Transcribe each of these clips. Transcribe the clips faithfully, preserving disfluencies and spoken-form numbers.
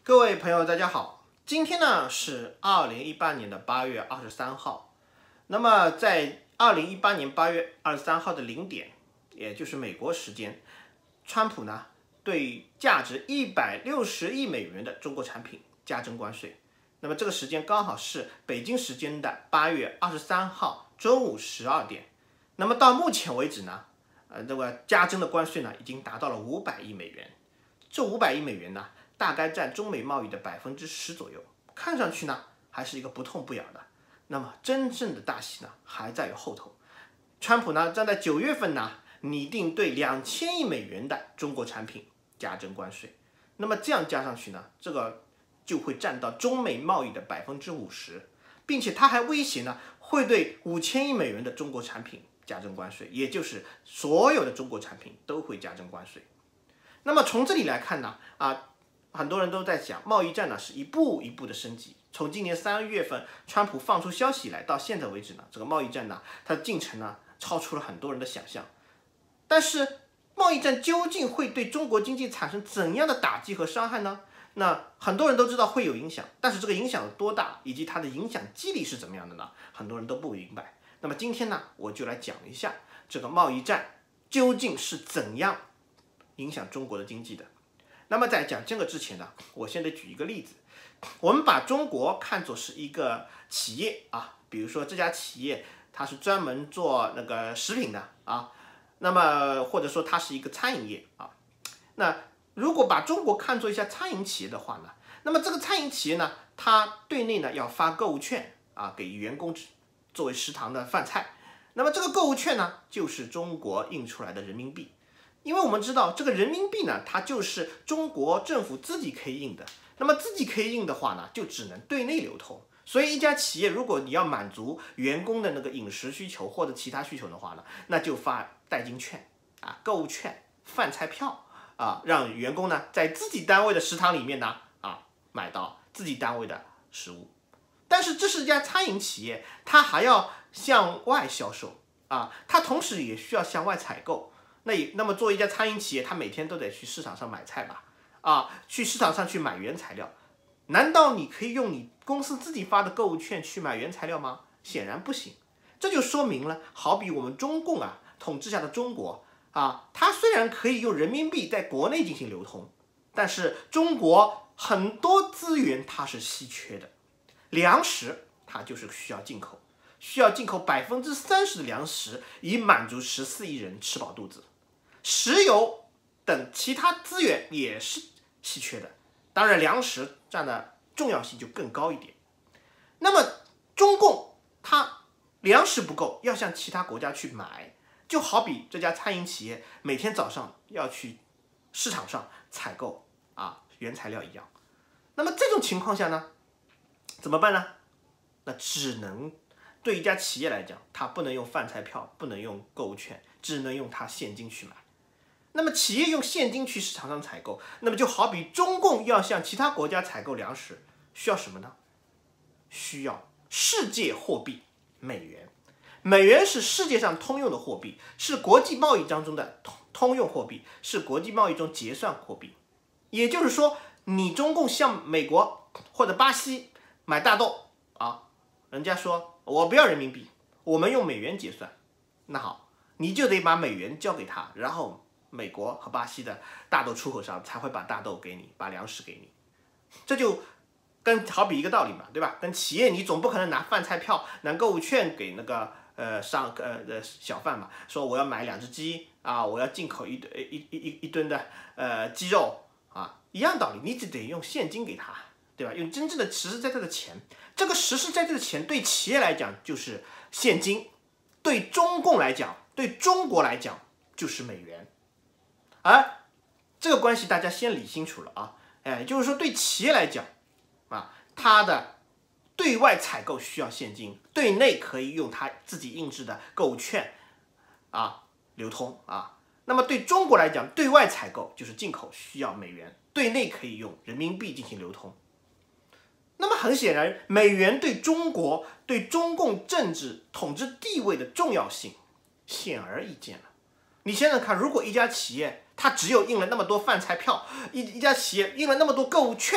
各位朋友，大家好。今天呢是二零一八年的八月二十三号。那么在二零一八年八月二十三号的零点，也就是美国时间，川普呢对价值一百六十亿美元的中国产品加征关税。那么这个时间刚好是北京时间的八月二十三号中午十二点。那么到目前为止呢，呃，这个加征的关税呢已经达到了五百亿美元。这五百亿美元呢，大概占中美贸易的百分之十左右，看上去呢还是一个不痛不痒的。那么真正的大戏呢还在于后头。川普呢将在九月份呢拟定对两千亿美元的中国产品加征关税。那么这样加上去呢，这个就会占到中美贸易的百分之五十，并且他还威胁呢会对五千亿美元的中国产品加征关税，也就是所有的中国产品都会加征关税。那么从这里来看呢，啊，很多人都在讲贸易战呢是一步一步的升级。从今年三月份川普放出消息以来，到现在为止呢，这个贸易战呢，它的进程呢超出了很多人的想象。但是贸易战究竟会对中国经济产生怎样的打击和伤害呢？那很多人都知道会有影响，但是这个影响有多大，以及它的影响机理是怎么样的呢？很多人都不明白。那么今天呢，我就来讲一下这个贸易战究竟是怎样影响中国的经济的。那么在讲这个之前呢，我先得举一个例子。我们把中国看作是一个企业啊，比如说这家企业它是专门做那个食品的啊，那么或者说它是一个餐饮业啊。那如果把中国看作一家餐饮企业的话呢，那么这个餐饮企业呢，它对内呢要发购物券啊，给员工作为食堂的饭菜。那么这个购物券呢，就是中国印出来的人民币。因为我们知道这个人民币呢，它就是中国政府自己可以印的。那么自己可以印的话呢，就只能对内流通。所以一家企业如果你要满足员工的那个饮食需求或者其他需求的话呢，那就发代金券啊、购物券、饭菜票啊，让员工呢在自己单位的食堂里面呢啊买到自己单位的食物。但是这是一家餐饮企业，它还要向外销售啊，它同时也需要向外采购。那也那么作为一家餐饮企业，它每天都得去市场上买菜吧，啊，去市场上去买原材料。难道你可以用你公司自己发的购物券去买原材料吗？显然不行。这就说明了，好比我们中共啊统治下的中国啊，它虽然可以用人民币在国内进行流通，但是中国很多资源它是稀缺的，粮食它就是需要进口。需要进口百分之三十的粮食，以满足十四亿人吃饱肚子。石油等其他资源也是稀缺的，当然粮食占的重要性就更高一点。那么中共它粮食不够，要向其他国家去买，就好比这家餐饮企业每天早上要去市场上采购啊原材料一样。那么这种情况下呢，怎么办呢？那只能对一家企业来讲，它不能用饭菜票，不能用购物券，只能用它现金去买。那么企业用现金去市场上采购，那么就好比中共要向其他国家采购粮食，需要什么呢？需要世界货币美元。美元是世界上通用的货币，是国际贸易当中的通用货币，是国际贸易中结算货币。也就是说，你中共向美国或者巴西买大豆啊，人家说我不要人民币，我们用美元结算。那好，你就得把美元交给他，然后美国和巴西的大豆出口商才会把大豆给你，把粮食给你。这就跟好比一个道理嘛，对吧？跟企业你总不可能拿饭菜票、拿购物券给那个呃上呃呃小贩嘛，说我要买两只鸡啊，我要进口一一一一一吨的呃鸡肉啊，一样道理，你只得用现金给他，对吧？用真正的实实在在的钱。这个实实在在的钱对企业来讲就是现金，对中共来讲，对中国来讲就是美元。而这个关系大家先理清楚了啊，哎，就是说对企业来讲啊，它的对外采购需要现金，对内可以用它自己印制的购物券啊流通啊。那么对中国来讲，对外采购就是进口需要美元，对内可以用人民币进行流通。那么很显然，美元对中国、对中共政治统治地位的重要性显而易见了。你想想看，如果一家企业它只有印了那么多饭菜票，一一家企业印了那么多购物券，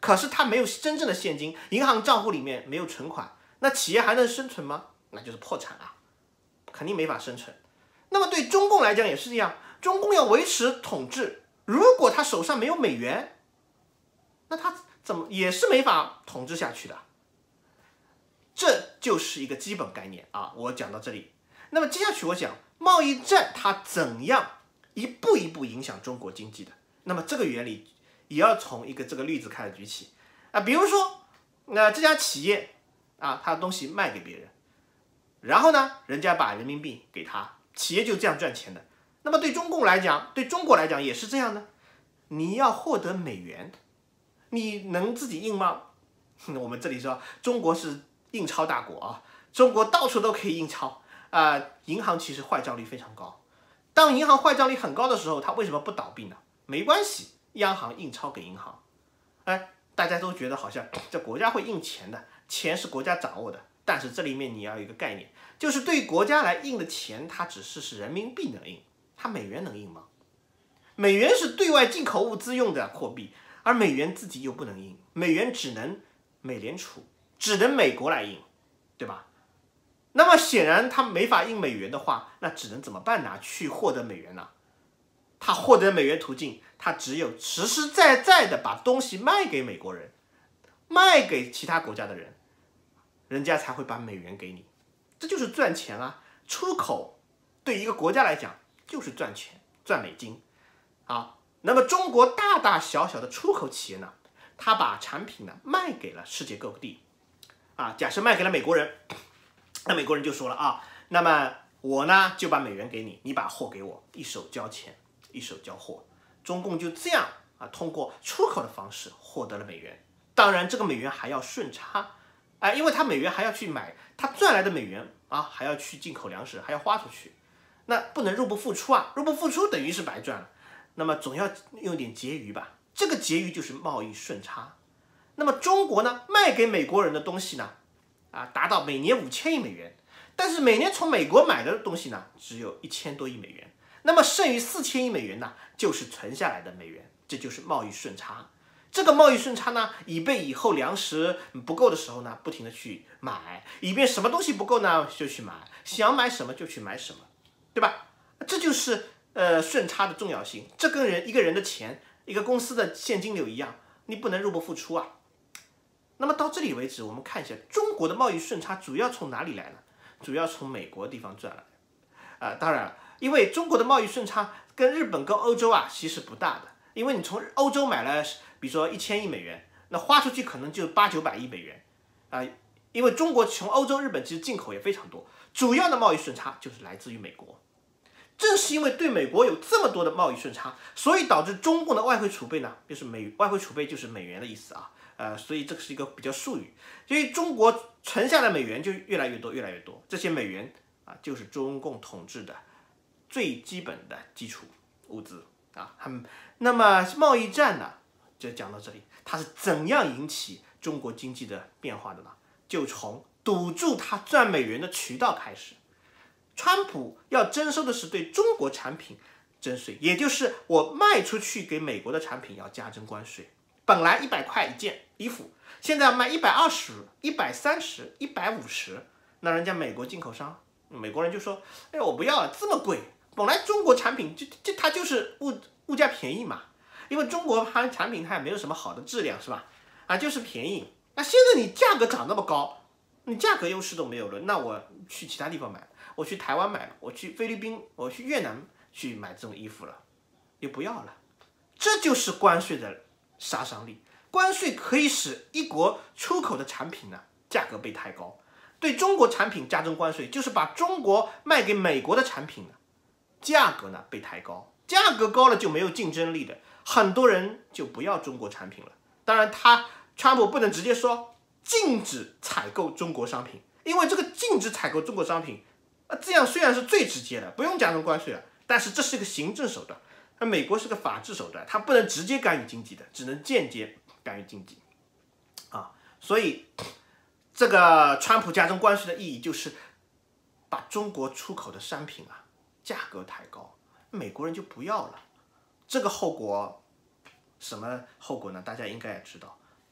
可是它没有真正的现金，银行账户里面没有存款，那企业还能生存吗？那就是破产啊，肯定没法生存。那么对中共来讲也是这样，中共要维持统治，如果他手上没有美元，那他怎么也是没法统治下去的。这就是一个基本概念啊，我讲到这里。那么接下去我讲贸易战它怎样一步一步影响中国经济的。那么这个原理也要从一个这个例子开始举起啊，比如说那这家企业啊，它的东西卖给别人，然后呢，人家把人民币给他，企业就这样赚钱的。那么对中共来讲，对中国来讲也是这样的。你要获得美元，你能自己印吗？我们这里说中国是印钞大国啊，中国到处都可以印钞啊、呃，银行其实坏账率非常高。当银行坏账率很高的时候，它为什么不倒闭呢？没关系，央行印钞给银行，哎，大家都觉得好像这国家会印钱的，钱是国家掌握的。但是这里面你要有一个概念，就是对国家来印的钱，它只是是人民币能印，它美元能印吗？美元是对外进口物资用的货币，而美元自己又不能印，美元只能美联储，只能美国来印，对吧？那么显然他没法印美元的话，那只能怎么办呢？去获得美元呢？他获得美元途径，他只有实实在在的把东西卖给美国人，卖给其他国家的人，人家才会把美元给你，这就是赚钱啊！出口对一个国家来讲就是赚钱，赚美金啊。那么中国大大小小的出口企业呢，他把产品呢卖给了世界各地啊。假设卖给了美国人，那美国人就说了啊，那么我呢就把美元给你，你把货给我，一手交钱，一手交货。中共就这样啊，通过出口的方式获得了美元。当然，这个美元还要顺差。哎，因为他美元还要去买，他赚来的美元啊，还要去进口粮食，还要花出去，那不能入不敷出啊，入不敷出等于是白赚了。那么总要用点结余吧，这个结余就是贸易顺差。那么中国呢，卖给美国人的东西呢，啊，达到每年五千亿美元，但是每年从美国买的东西呢，只有一千多亿美元，那么剩余四千亿美元呢，就是存下来的美元，这就是贸易顺差。这个贸易顺差呢，以备以后粮食不够的时候呢，不停的去买，以便什么东西不够呢，就去买，想买什么就去买什么，对吧？这就是呃顺差的重要性。这跟人一个人的钱，一个公司的现金流一样，你不能入不敷出啊。那么到这里为止，我们看一下中国的贸易顺差主要从哪里来呢？主要从美国地方赚来的。啊、呃，当然了，因为中国的贸易顺差跟日本跟欧洲啊其实不大的，因为你从欧洲买了。比如说一千亿美元，那花出去可能就八九百亿美元，啊、呃，因为中国从欧洲、日本其实进口也非常多，主要的贸易顺差就是来自于美国。正是因为对美国有这么多的贸易顺差，所以导致中共的外汇储备呢，就是美外汇储备就是美元的意思啊，呃，所以这是一个比较术语，所以中国存下的美元就越来越多，越来越多，这些美元啊，就是中共统治的最基本的基础物资啊。那么贸易战呢？就讲到这里，它是怎样引起中国经济的变化的呢？就从堵住他赚美元的渠道开始。川普要征收的是对中国产品征税，也就是我卖出去给美国的产品要加征关税。本来一百块一件衣服，现在要卖一百二十、一百三十、一百五十，那人家美国进口商，美国人就说：“哎，我不要了，这么贵。本来中国产品就就它就是物物价便宜嘛。”因为中国它产品它也没有什么好的质量，是吧？啊，就是便宜。那现在你价格涨那么高，你价格优势都没有了，那我去其他地方买，我去台湾买了，我去菲律宾，我去越南去买这种衣服了，又不要了。这就是关税的杀伤力。关税可以使一国出口的产品呢价格被抬高，对中国产品加征关税，就是把中国卖给美国的产品呢价格呢被抬高，价格高了就没有竞争力的。很多人就不要中国产品了。当然他川普不能直接说禁止采购中国商品，因为这个禁止采购中国商品，这样虽然是最直接的，不用加征关税了，但是这是一个行政手段。而美国是个法治手段，它不能直接干预经济的，只能间接干预经济啊。所以这个川普加征关税的意义就是把中国出口的商品啊价格抬高，美国人就不要了。这个后果什么后果呢？大家应该也知道，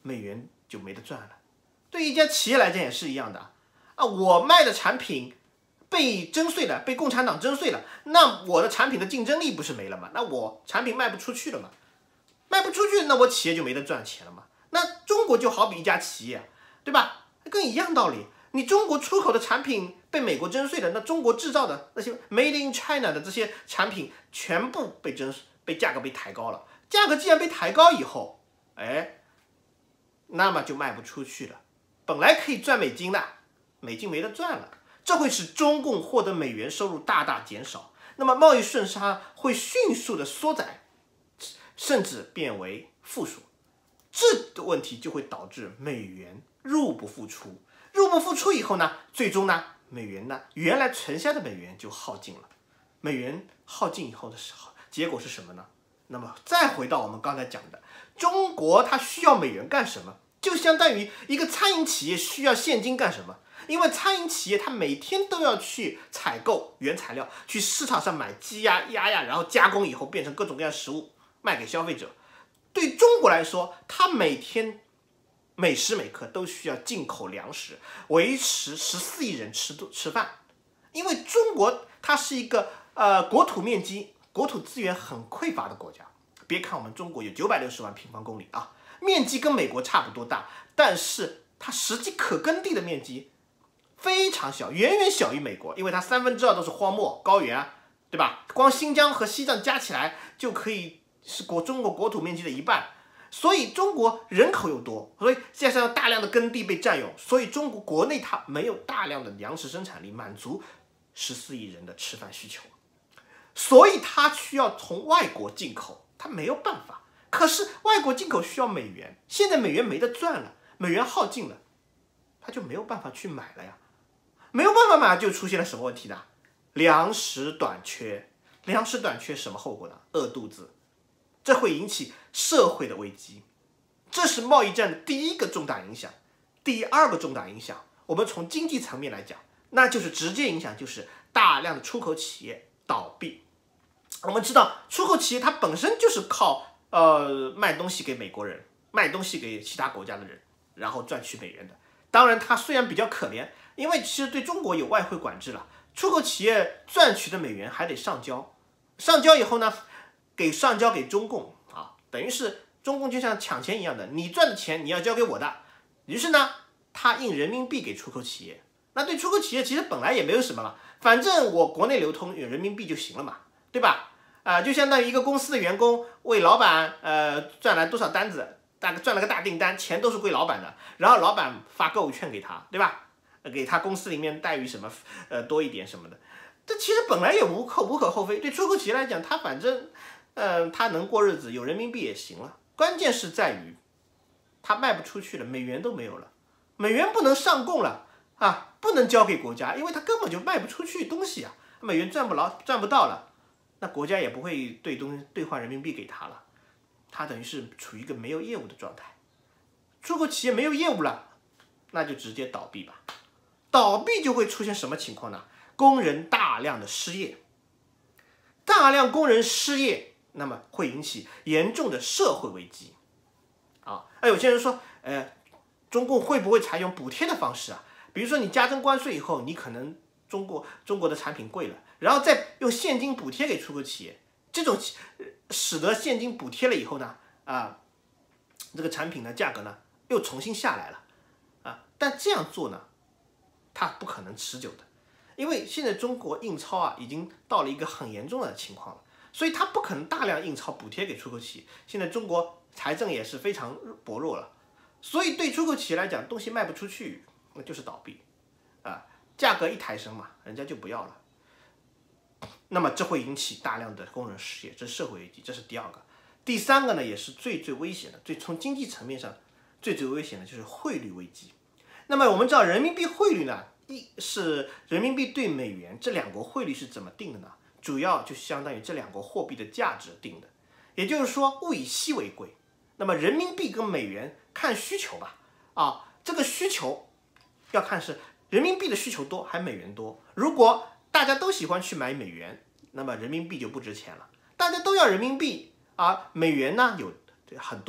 美元就没得赚了。对于一家企业来讲也是一样的啊，我卖的产品被征税了，被共产党征税了，那我的产品的竞争力不是没了吗？那我产品卖不出去了嘛，卖不出去，那我企业就没得赚钱了嘛。那中国就好比一家企业，对吧？跟一样道理，你中国出口的产品被美国征税了，那中国制造的那些 Made in China 的这些产品全部被征被价格被抬高了，价格既然被抬高以后，哎，那么就卖不出去了。本来可以赚美金的，美金没得赚了，这会使中共获得美元收入大大减少，那么贸易顺差会迅速的缩窄，甚至变为负数。这个问题就会导致美元入不敷出，入不敷出以后呢，最终呢，美元呢原来存下的美元就耗尽了。美元耗尽以后的时候，结果是什么呢？那么再回到我们刚才讲的，中国它需要美元干什么？就相当于一个餐饮企业需要现金干什么？因为餐饮企业它每天都要去采购原材料，去市场上买鸡呀、鸭呀，然后加工以后变成各种各样的食物卖给消费者。对中国来说，它每天每时每刻都需要进口粮食，维持十四亿人吃吃饭。因为中国它是一个呃国土面积、国土资源很匮乏的国家。别看我们中国有九百六十万平方公里啊，面积跟美国差不多大，但是它实际可耕地的面积非常小，远远小于美国，因为它三分之二都是荒漠高原啊，对吧？光新疆和西藏加起来就可以是国中国国土面积的一半，所以中国人口又多，所以加上大量的耕地被占用，所以中国国内它没有大量的粮食生产力满足十四亿人的吃饭需求，所以它需要从外国进口，它没有办法。可是外国进口需要美元，现在美元没得赚了，美元耗尽了，它就没有办法去买了呀。没有办法买，就出现了什么问题呢？粮食短缺，粮食短缺什么后果呢？饿肚子，这会引起社会的危机，这是贸易战的第一个重大影响。第二个重大影响，我们从经济层面来讲，那就是直接影响就是大量的出口企业倒闭。我们知道出口企业它本身就是靠呃卖东西给美国人，卖东西给其他国家的人，然后赚取美元的。当然它虽然比较可怜，因为其实对中国有外汇管制了，出口企业赚取的美元还得上交，上交以后呢，给上交给中共啊，等于是中共就像抢钱一样的，你赚的钱你要交给我的。于是呢，他印人民币给出口企业，那对出口企业其实本来也没有什么了，反正我国内流通有人民币就行了嘛，对吧？啊、呃，就相当于一个公司的员工为老板呃赚来多少单子，大概赚了个大订单，钱都是归老板的，然后老板发购物券给他，对吧？给他公司里面待遇什么呃多一点什么的，这其实本来也无可无可厚非。对出口企业来讲，他反正呃他能过日子，有人民币也行了。关键是在于他卖不出去了，美元都没有了，美元不能上供了啊，不能交给国家，因为他根本就卖不出去东西啊，美元赚不牢赚不到了，那国家也不会兑东兑换人民币给他了，他等于是处于一个没有业务的状态。出口企业没有业务了，那就直接倒闭吧。倒闭就会出现什么情况呢？工人大量的失业，大量工人失业，那么会引起严重的社会危机。啊，哎，有些人说，呃，中共会不会采用补贴的方式啊？比如说你加征关税以后，你可能中国中国的产品贵了，然后再用现金补贴给出口企业，这种使得现金补贴了以后呢，啊，这个产品的价格呢又重新下来了，啊，但这样做呢，它不可能持久的，因为现在中国印钞啊已经到了一个很严重的情况了，所以它不可能大量印钞补贴给出口企业。现在中国财政也是非常薄弱了，所以对出口企业来讲，东西卖不出去，那就是倒闭啊，价格一抬升嘛，人家就不要了。那么这会引起大量的工人失业，这是社会危机，这是第二个。第三个呢，也是最最危险的，最从经济层面上最最危险的就是汇率危机。那么我们知道人民币汇率呢，一是人民币对美元这两国汇率是怎么定的呢？主要就相当于这两国货币的价值定的，也就是说物以稀为贵。那么人民币跟美元看需求吧，啊，这个需求要看是人民币的需求多还美元多。如果大家都喜欢去买美元，那么人民币就不值钱了。大家都要人民币，而美元呢有很多，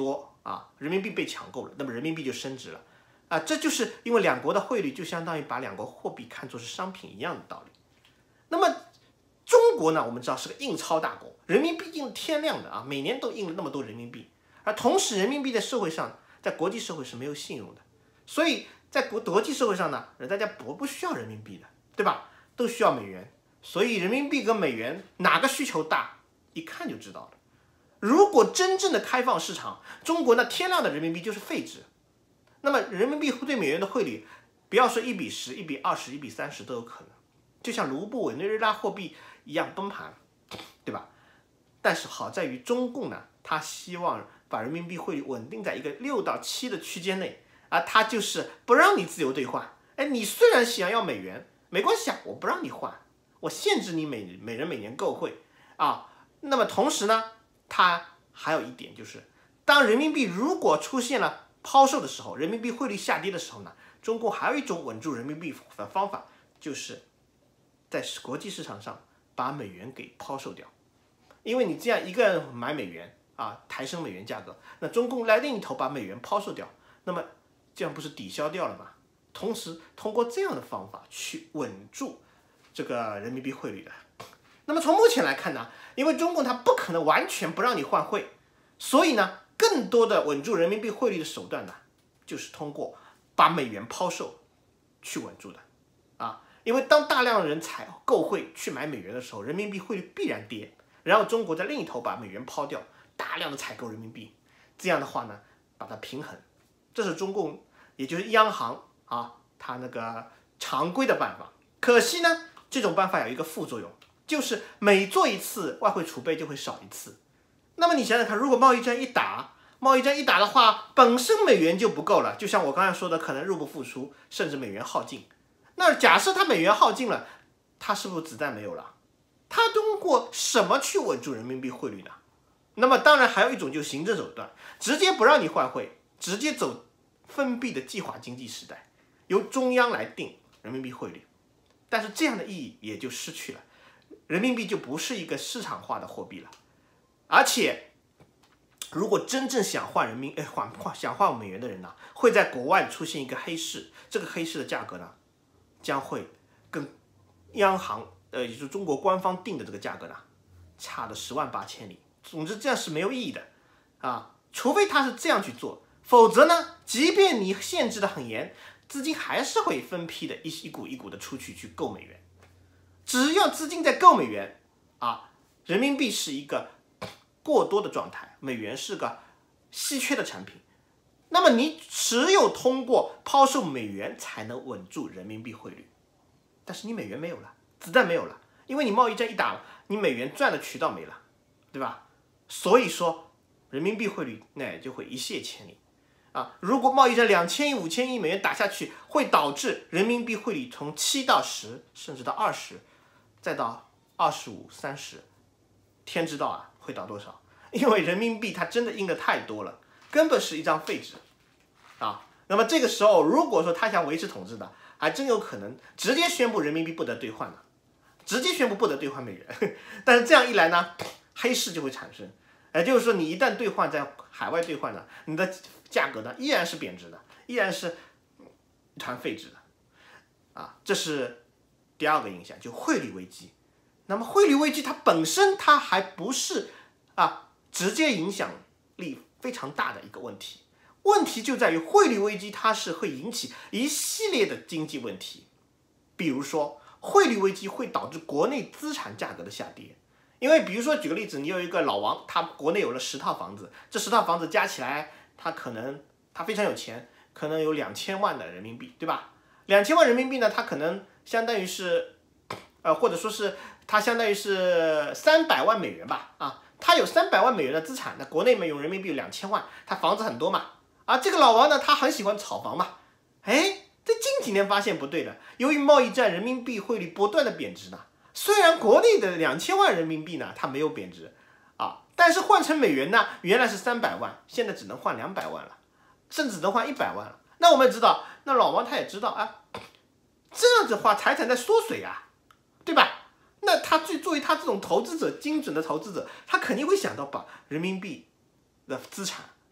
啊，人民币被抢购了，那么人民币就升值了啊，这就是因为两国的汇率就相当于把两国货币看作是商品一样的道理。那么中国呢，我们知道是个印钞大国，人民币印天量的啊，每年都印了那么多人民币，而同时人民币在社会上，在国际社会是没有信用的，所以在国国际社会上呢，大家不不需要人民币的，对吧？都需要美元，所以人民币跟美元哪个需求大，一看就知道了。如果真正的开放市场，中国那天量的人民币就是废纸，那么人民币对美元的汇率，不要说一比十、一比二十、一比三十都有可能，就像卢布、委内瑞拉货币一样崩盘，对吧？但是好在于中共呢，他希望把人民币汇率稳定在一个六到七的区间内，啊，他就是不让你自由兑换。哎，你虽然想要美元，没关系啊，我不让你换，我限制你每每人每年购汇啊。那么同时呢，它还有一点就是，当人民币如果出现了抛售的时候，人民币汇率下跌的时候呢，中共还有一种稳住人民币的方法，就是在国际市场上把美元给抛售掉。因为你这样一个人买美元啊，抬升美元价格，那中共来另一头把美元抛售掉，那么这样不是抵消掉了吗？同时通过这样的方法去稳住这个人民币汇率的。那么从目前来看呢，因为中共它不可能完全不让你换汇，所以呢，更多的稳住人民币汇率的手段呢，就是通过把美元抛售去稳住的啊。因为当大量的人采购汇去买美元的时候，人民币汇率必然跌，然后中国在另一头把美元抛掉，大量的采购人民币，这样的话呢，把它平衡，这是中共也就是央行啊，它那个常规的办法。可惜呢，这种办法有一个副作用，就是每做一次外汇储备就会少一次。那么你想想看，如果贸易战一打，贸易战一打的话，本身美元就不够了，就像我刚才说的，可能入不敷出，甚至美元耗尽。那假设它美元耗尽了，它是不是子弹没有了？它通过什么去稳住人民币汇率呢？那么当然还有一种就是行政手段，直接不让你换汇，直接走封闭的计划经济时代，由中央来定人民币汇率。但是这样的意义也就失去了，人民币就不是一个市场化的货币了。而且如果真正想换人民哎换换想换美元的人呢，会在国外出现一个黑市，这个黑市的价格呢，将会跟央行呃也就是中国官方定的这个价格呢，差的十万八千里。总之这样是没有意义的啊，除非他是这样去做，否则呢，即便你限制的很严，资金还是会分批的一一股一股的出去去购美元。只要资金在购美元啊，人民币是一个过多的状态，美元是个稀缺的产品，那么你只有通过抛售美元才能稳住人民币汇率。但是你美元没有了，子弹没有了，因为你贸易战一打，你美元赚的渠道没了，对吧？所以说人民币汇率那就会一泻千里啊！如果贸易战两千亿、五千亿美元打下去，会导致人民币汇率从七到十，甚至到二十，再到二十五、三十，天知道啊，会到多少？因为人民币它真的印的太多了，根本是一张废纸啊！那么这个时候，如果说他想维持统治的，还真有可能直接宣布人民币不得兑换了，直接宣布不得兑换美元。但是这样一来呢，黑市就会产生，也就是说，你一旦兑换在海外兑换呢，你的价格呢依然是贬值的，依然是一团废纸的，啊，这是第二个影响，就汇率危机。那么汇率危机它本身它还不是啊直接影响力非常大的一个问题，问题就在于汇率危机它是会引起一系列的经济问题，比如说汇率危机会导致国内资产价格的下跌。因为比如说举个例子，你有一个老王，他国内有了十套房子，这十套房子加起来，他可能他非常有钱，可能有两千万的人民币，对吧？两千万人民币呢，他可能相当于是，呃，或者说是他相当于是三百万美元吧，啊，他有三百万美元的资产，那国内没有人民币两千万，他房子很多嘛，啊，这个老王呢，他很喜欢炒房嘛，哎，这近几年发现不对了，由于贸易战，人民币汇率不断的贬值呢。虽然国内的两千万人民币呢，它没有贬值啊，但是换成美元呢，原来是三百万，现在只能换两百万了，甚至只能换一百万了。那我们知道，那老王他也知道啊，这样子的话财产在缩水啊，对吧？那他最作为他这种投资者，精准的投资者，他肯定会想到把人民币的资产，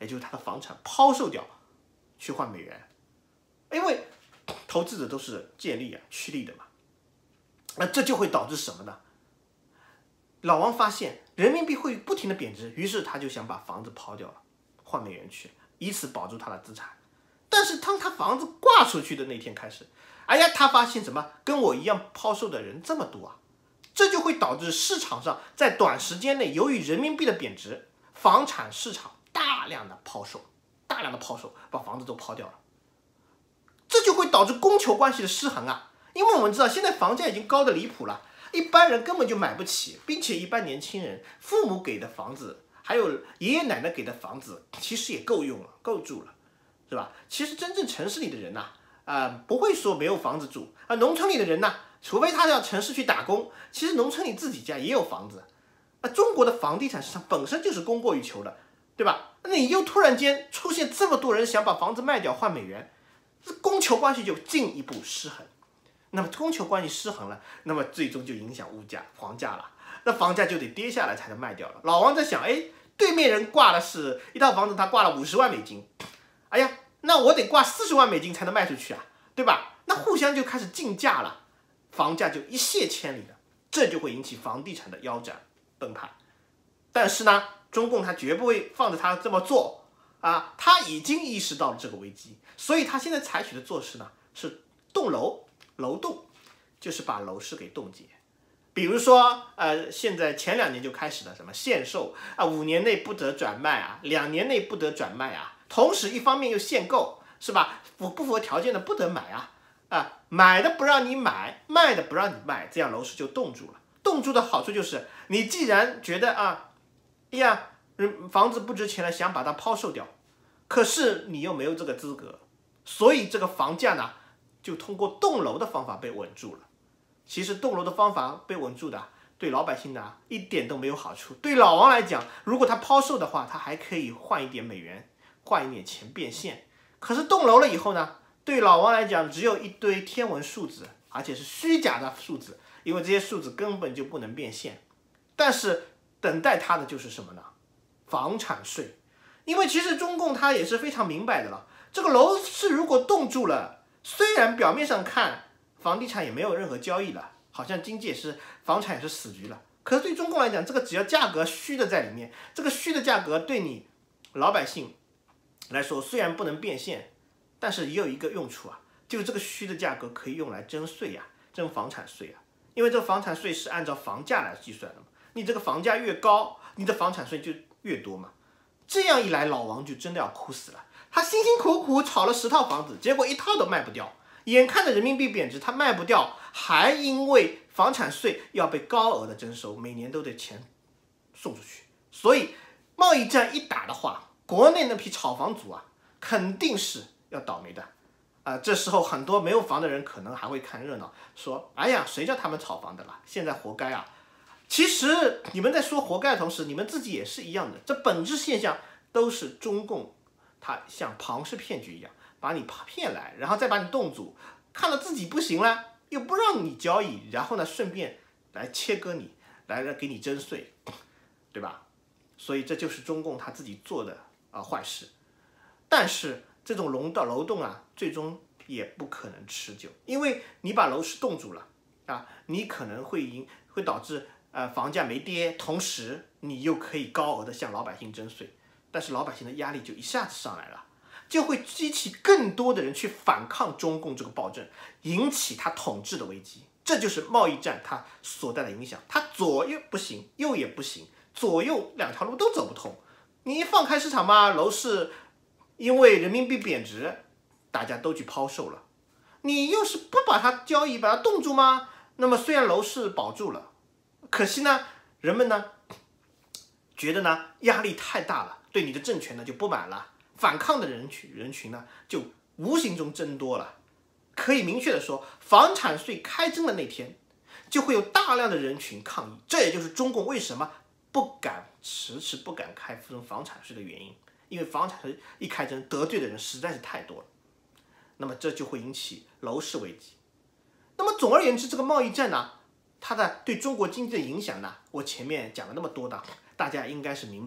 也就是他的房产抛售掉，去换美元，因为投资者都是借力啊趋利的嘛。那这就会导致什么呢？老王发现人民币会不停的贬值，于是他就想把房子抛掉了，换美元去，以此保住他的资产。但是当他房子挂出去的那天开始，哎呀，他发现什么？跟我一样抛售的人这么多啊，这就会导致市场上在短时间内，由于人民币的贬值，房产市场大量的抛售，大量的抛售，把房子都抛掉了。这就会导致供求关系的失衡啊，因为我们知道现在房价已经高的离谱了，一般人根本就买不起，并且一般年轻人父母给的房子，还有爷爷奶奶给的房子，其实也够用了，够住了，是吧？其实真正城市里的人呐、啊，呃，不会说没有房子住啊、呃。农村里的人呢，除非他到城市去打工，其实农村里自己家也有房子。啊，中国的房地产市场本身就是供过于求的，对吧？那你又突然间出现这么多人想把房子卖掉换美元，这供求关系就进一步失衡。那么供求关系失衡了，那么最终就影响物价、房价了。那房价就得跌下来才能卖掉了。老王在想，哎，对面人挂的是一套房子，他挂了五十万美金，哎呀，那我得挂四十万美金才能卖出去啊，对吧？那互相就开始竞价了，房价就一泻千里了，这就会引起房地产的腰斩崩盘。但是呢，中共他绝不会放着他这么做啊，他已经意识到了这个危机，所以他现在采取的措施呢是冻楼，楼冻，就是把楼市给冻结。比如说，呃，现在前两年就开始了什么限售啊，五年内不得转卖啊，两年内不得转卖啊，同时一方面又限购，是吧？符不符合条件的不得买啊，啊，买的不让你买，卖的不让你卖，这样楼市就冻住了。冻住的好处就是，你既然觉得啊，哎呀，房子不值钱了，想把它抛售掉，可是你又没有这个资格，所以这个房价呢，就通过冻楼的方法被稳住了。其实冻楼的方法被稳住的，对老百姓呢一点都没有好处。对老王来讲，如果他抛售的话，他还可以换一点美元，换一点钱变现。可是冻楼了以后呢，对老王来讲，只有一堆天文数字，而且是虚假的数字，因为这些数字根本就不能变现。但是等待他的就是什么呢？房产税。因为其实中共他也是非常明白的了，这个楼市如果冻住了，虽然表面上看房地产也没有任何交易了，好像经济也是房产也是死局了，可是对中共来讲，这个只要价格虚的在里面，这个虚的价格对你老百姓来说虽然不能变现，但是也有一个用处啊，就是这个虚的价格可以用来征税呀、啊，征房产税啊，因为这个房产税是按照房价来计算的嘛，你这个房价越高，你的房产税就越多嘛。这样一来，老王就真的要哭死了。他辛辛苦苦炒了十套房子，结果一套都卖不掉。眼看着人民币贬值，他卖不掉，还因为房产税要被高额的征收，每年都得钱送出去。所以贸易战一打的话，国内那批炒房族啊，肯定是要倒霉的。啊、呃，这时候很多没有房的人可能还会看热闹，说：“哎呀，谁叫他们炒房的了？现在活该啊！”其实你们在说活该的同时，你们自己也是一样的。这本质现象都是中共，它像庞氏骗局一样，把你骗来，然后再把你冻住，看了自己不行了，又不让你交易，然后呢，顺便来切割你，来给你征税，对吧？所以这就是中共他自己做的啊、呃、坏事。但是这种楼到楼冻啊，最终也不可能持久，因为你把楼市冻住了啊，你可能会引会导致。呃，房价没跌，同时你又可以高额的向老百姓征税，但是老百姓的压力就一下子上来了，就会激起更多的人去反抗中共这个暴政，引起他统治的危机。这就是贸易战它所带的影响，它左右不行，右也不行，左右两条路都走不通。你一放开市场嘛，楼市因为人民币贬值，大家都去抛售了。你又是不把它交易，把它冻住吗？那么虽然楼市保住了。可惜呢，人们呢觉得呢压力太大了，对你的政权呢就不满了，反抗的人群人群呢就无形中增多了。可以明确的说，房产税开征的那天，就会有大量的人群抗议。这也就是中共为什么不敢迟迟不敢开征房产税的原因，因为房产税一开征，得罪的人实在是太多了。那么这就会引起楼市危机。那么总而言之，这个贸易战呢，它的对中国经济的影响呢，我前面讲了那么多的，大家应该是明白了。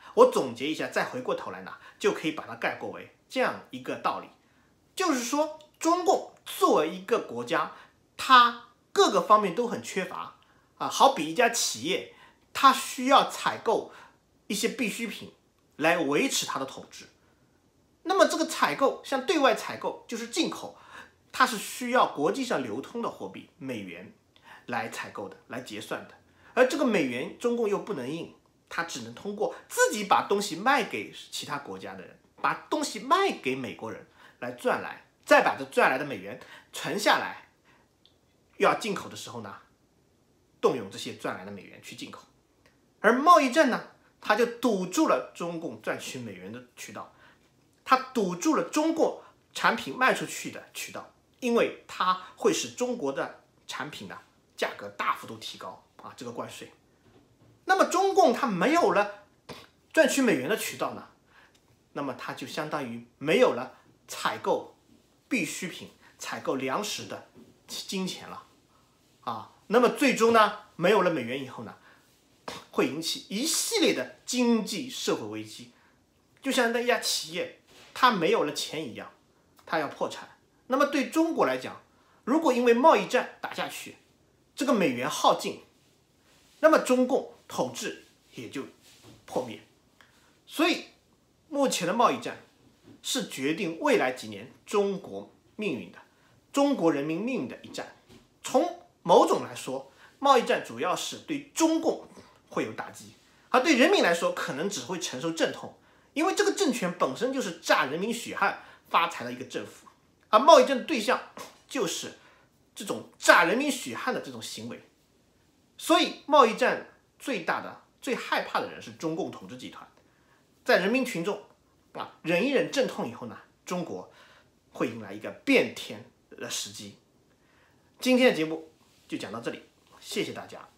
我总结一下，再回过头来呢，就可以把它概括为这样一个道理，就是说，中共作为一个国家，它各个方面都很缺乏啊，好比一家企业，它需要采购一些必需品来维持它的统治。那么这个采购，像对外采购就是进口，它是需要国际上流通的货币美元来采购的，来结算的。而这个美元中共又不能印，它只能通过自己把东西卖给其他国家的人，把东西卖给美国人来赚来，再把这赚来的美元存下来，要进口的时候呢，动用这些赚来的美元去进口。而贸易战呢，它就堵住了中共赚取美元的渠道，它堵住了中国产品卖出去的渠道，因为它会使中国的产品呢价格大幅度提高啊，这个关税。那么中共它没有了赚取美元的渠道呢，那么它就相当于没有了采购必需品、采购粮食的金钱了啊。那么最终呢，没有了美元以后呢，会引起一系列的经济社会危机，就像那家企业它没有了钱一样，它要破产。那么对中国来讲，如果因为贸易战打下去，这个美元耗尽，那么中共统治也就破灭。所以目前的贸易战是决定未来几年中国命运的，中国人民命运的一战。从某种来说，贸易战主要是对中共会有打击，而对人民来说可能只会承受阵痛，因为这个政权本身就是榨人民血汗发财的一个政府，而贸易战的对象就是这种榨人民血汗的这种行为。所以贸易战最大的最害怕的人是中共统治集团，在人民群众啊忍一忍阵痛以后呢，中国会迎来一个变天的时机。今天的节目就讲到这里，谢谢大家。